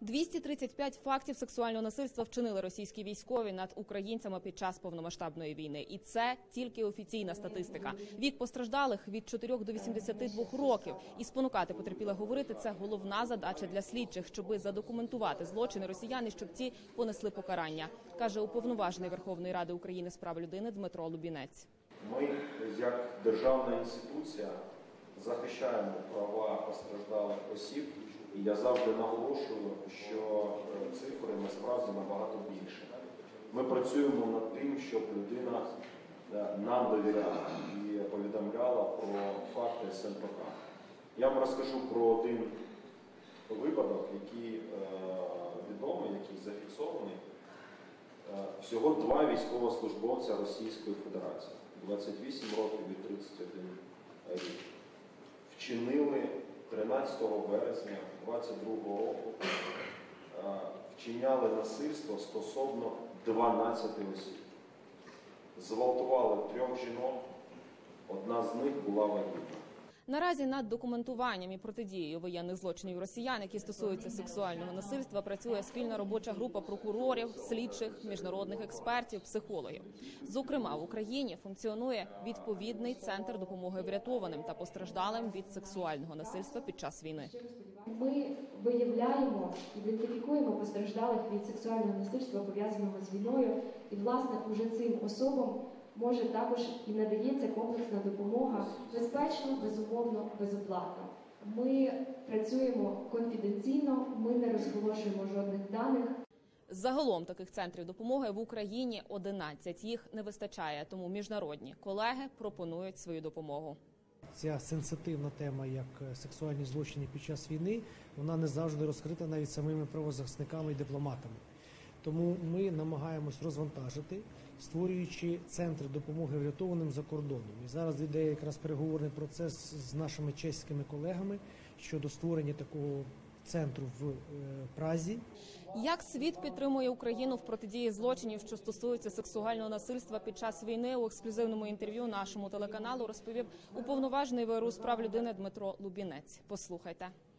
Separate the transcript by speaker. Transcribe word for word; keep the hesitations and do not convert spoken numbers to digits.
Speaker 1: двісті тридцять п'ять фактів сексуального насильства вчинили російські військові над українцями під час повномасштабної війни. І це тільки офіційна статистика. Вік постраждалих від чотирьох до вісімдесяти двох років. І спонукати потерпілих говорити – це головна задача для слідчих, щоби задокументувати злочини росіян і щоб ці понесли покарання, каже уповноважений Верховної Ради України з прав людини Дмитро Лубінець.
Speaker 2: Ми, як державна інституція, захищаємо права постраждалих осіб. І я завжди наголошую, що цифри насправді набагато більше. Ми працюємо над тим, щоб людина нам довіряла і повідомляла про факти ес ен пе ка. Я вам розкажу про один випадок, який відомий, який зафіксований. Всього два військовослужбовця Російської Федерації, двадцять вісім років і тридцять один рік, вчинили тринадцятого березня двадцять другого року, вчиняли насильство стосовно дванадцяти осіб. Зґвалтували трьох жінок, одна з них була вагітна.
Speaker 1: Наразі над документуванням і протидією воєнних злочинів росіян, які стосуються сексуального насильства, працює спільна робоча група прокурорів, слідчих, міжнародних експертів, психологів. Зокрема, в Україні функціонує відповідний центр допомоги врятованим та постраждалим від сексуального насильства під час війни.
Speaker 3: Ми виявляємо, ідентифікуємо постраждалих від сексуального насильства, пов'язаного з війною, і, власне, уже цим особам може також і надається комплексна допомога безпечно, безумовно, безоплатно. Ми працюємо конфіденційно, ми не розголошуємо жодних даних.
Speaker 1: Загалом таких центрів допомоги в Україні одинадцять. Їх не вистачає, тому міжнародні колеги пропонують свою допомогу.
Speaker 4: Ця сенситивна тема, як сексуальні злочини під час війни, вона не завжди розкрита навіть самими правозахисниками і дипломатами. Тому ми намагаємось розвантажити, створюючи центри допомоги врятованим за кордоном. І зараз йде якраз переговорний процес з нашими чеськими колегами щодо створення такого центру в Празі.
Speaker 1: Як світ підтримує Україну в протидії злочинів, що стосуються сексуального насильства під час війни, у ексклюзивному інтерв'ю нашому телеканалу розповів уповноважений ВРУ з прав людини Дмитро Лубінець. Послухайте.